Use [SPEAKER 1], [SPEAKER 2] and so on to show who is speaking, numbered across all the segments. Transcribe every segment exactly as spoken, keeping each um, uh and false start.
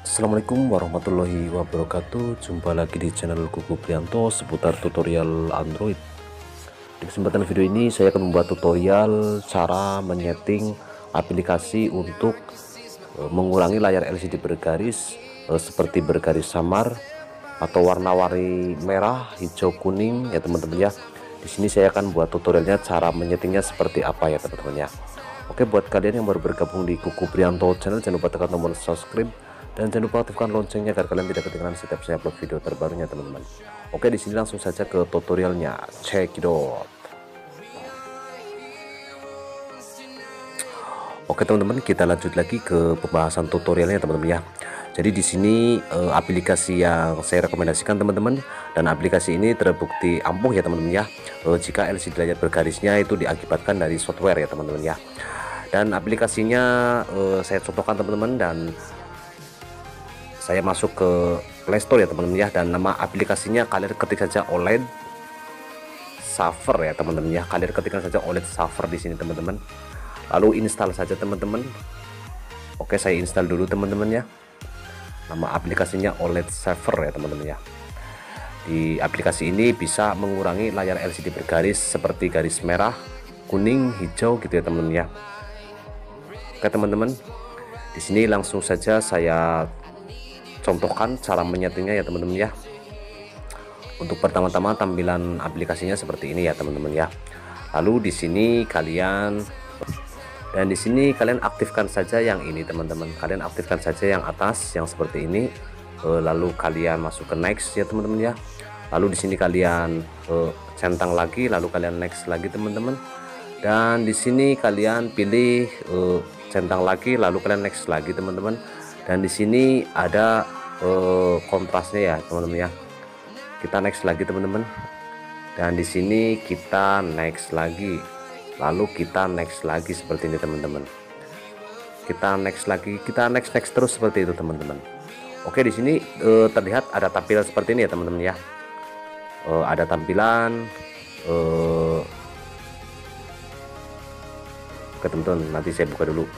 [SPEAKER 1] Assalamualaikum warahmatullahi wabarakatuh. Jumpa lagi di channel Kuku Prianto seputar tutorial Android. Di kesempatan video ini saya akan membuat tutorial cara menyeting aplikasi untuk e, mengurangi layar L C D bergaris e, seperti bergaris samar atau warna-warni merah, hijau, kuning ya teman-teman ya. Di sini saya akan buat tutorialnya cara menyetingnya seperti apa ya teman-teman ya. Oke, buat kalian yang baru bergabung di Kuku Prianto channel, jangan lupa tekan tombol subscribe dan jangan lupa aktifkan loncengnya agar kalian tidak ketinggalan setiap saya upload video terbarunya teman-teman. Oke, di sini langsung saja ke tutorialnya. Check it out. Oke teman-teman, kita lanjut lagi ke pembahasan tutorialnya teman-teman ya. Jadi di sini eh, aplikasi yang saya rekomendasikan teman-teman, dan aplikasi ini terbukti ampuh ya teman-teman ya. Eh, jika L C D layar bergarisnya itu diakibatkan dari software ya teman-teman ya. Dan aplikasinya eh, saya contohkan teman-teman, dan saya masuk ke Play Store ya teman-teman ya, dan nama aplikasinya kalian ketik saja O L E D Saver ya teman-teman ya. Kalian ketikkan saja O L E D Saver di sini teman-teman. Lalu install saja teman-teman. Oke, saya install dulu teman-teman ya. Nama aplikasinya O L E D Saver ya teman-teman ya. Di aplikasi ini bisa mengurangi layar L C D bergaris seperti garis merah, kuning, hijau gitu ya teman-teman ya. Oke teman-teman, di sini langsung saja saya contohkan cara menyetingnya ya teman-teman ya. Untuk pertama-tama tampilan aplikasinya seperti ini ya teman-teman ya. Lalu di sini kalian dan di sini kalian aktifkan saja yang ini teman-teman. Kalian aktifkan saja yang atas yang seperti ini. Lalu kalian masuk ke next ya teman-teman ya. Lalu di sini kalian eh, centang lagi, lalu kalian next lagi teman-teman. Dan di sini kalian pilih eh, centang lagi, lalu kalian next lagi teman-teman. Dan di sini ada eh, kontrasnya ya teman-teman ya. Kita next lagi teman-teman. Dan di sini kita next lagi, lalu kita next lagi seperti ini teman-teman. Kita next lagi, kita next next terus seperti itu teman-teman. Oke, di sini eh, terlihat ada tampilan seperti ini ya teman-teman ya. Eh, ada tampilan eh, oke teman-teman, nanti saya buka dulu.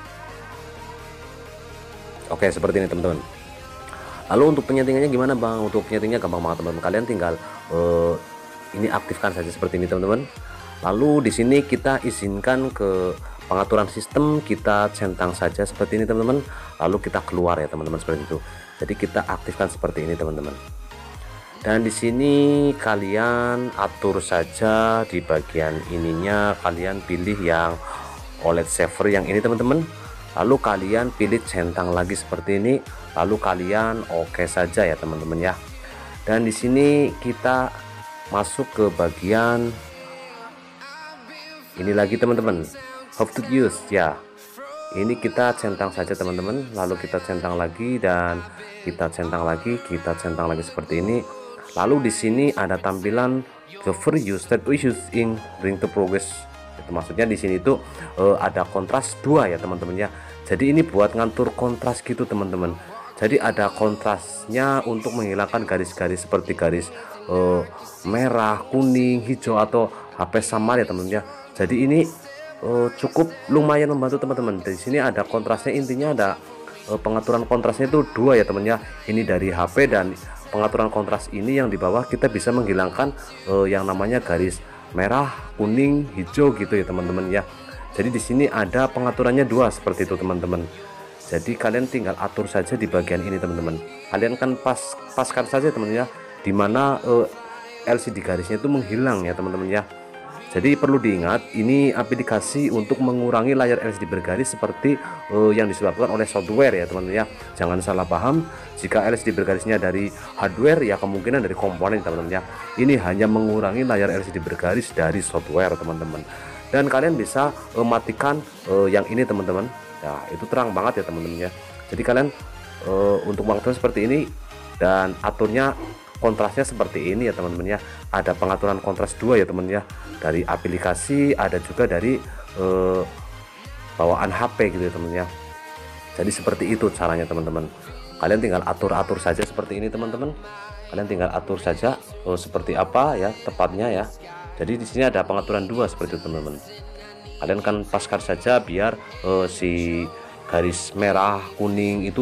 [SPEAKER 1] Oke, seperti ini teman-teman. Lalu untuk penyetingannya gimana bang? Untuk penyetingnya gampang banget teman-teman. Kalian tinggal uh, ini aktifkan saja seperti ini teman-teman. Lalu di sini kita izinkan ke pengaturan sistem, kita centang saja seperti ini teman-teman. Lalu kita keluar ya teman-teman seperti itu. Jadi kita aktifkan seperti ini teman-teman. Dan di sini kalian atur saja di bagian ininya, kalian pilih yang O L E D Saver yang ini teman-teman. Lalu kalian pilih centang lagi seperti ini, lalu kalian oke saja ya teman-teman ya. Dan di sini kita masuk ke bagian ini lagi teman-teman, how to use ya. Ini kita centang saja teman-teman, lalu kita centang lagi dan kita centang lagi, kita centang lagi seperti ini. Lalu di sini ada tampilan the free use that we use in bring to progress. Itu maksudnya di sini tuh uh, ada kontras dua ya teman-teman ya. Jadi ini buat ngatur kontras gitu teman-teman. Jadi ada kontrasnya untuk menghilangkan garis-garis seperti garis uh, merah, kuning, hijau atau H P samar ya teman-teman ya. Jadi ini uh, cukup lumayan membantu teman-teman. Di sini ada kontrasnya, intinya ada uh, pengaturan kontrasnya itu dua ya teman ya. Ini dari H P, dan pengaturan kontras ini yang di bawah kita bisa menghilangkan uh, yang namanya garis merah, kuning, hijau gitu ya teman-teman ya. Jadi di sini ada pengaturannya dua seperti itu teman-teman. Jadi kalian tinggal atur saja di bagian ini teman-teman. Kalian kan pas paskan saja teman-teman ya, dimana uh, L C D garisnya itu menghilang ya teman-teman ya. Jadi perlu diingat, ini aplikasi untuk mengurangi layar L C D bergaris seperti uh, yang disebabkan oleh software ya teman-teman ya. Jangan salah paham, jika L C D bergarisnya dari hardware ya kemungkinan dari komponen teman-teman ya. Ini hanya mengurangi layar L C D bergaris dari software teman-teman. Dan kalian bisa uh, matikan uh, yang ini teman-teman. Nah, itu terang banget ya teman-teman ya. Jadi kalian uh, untuk mengaktifkan seperti ini, dan aturnya kontrasnya seperti ini ya teman-teman ya. Ada pengaturan kontras dua ya teman ya, dari aplikasi, ada juga dari eh, bawaan H P gitu ya teman ya. Jadi seperti itu caranya teman-teman. Kalian tinggal atur-atur saja seperti ini teman-teman. Kalian tinggal atur saja eh, seperti apa ya tepatnya ya. Jadi di sini ada pengaturan dua seperti itu teman-teman. Kalian kan paskan saja biar eh, si garis merah kuning itu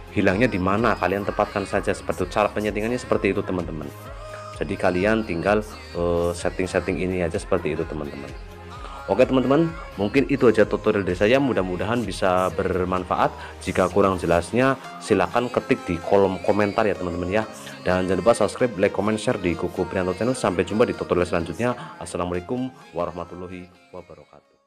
[SPEAKER 1] hilangnya di mana, kalian tempatkan saja seperti itu. Cara penyetingannya seperti itu teman-teman. Jadi kalian tinggal setting-setting uh, ini aja seperti itu teman-teman. Oke teman-teman, mungkin itu aja tutorial dari saya, mudah-mudahan bisa bermanfaat. Jika kurang jelasnya silahkan ketik di kolom komentar ya teman-teman ya. Dan jangan lupa subscribe, like, comment, share di Kuku Prianto Channel. Sampai jumpa di tutorial selanjutnya. Assalamualaikum warahmatullahi wabarakatuh.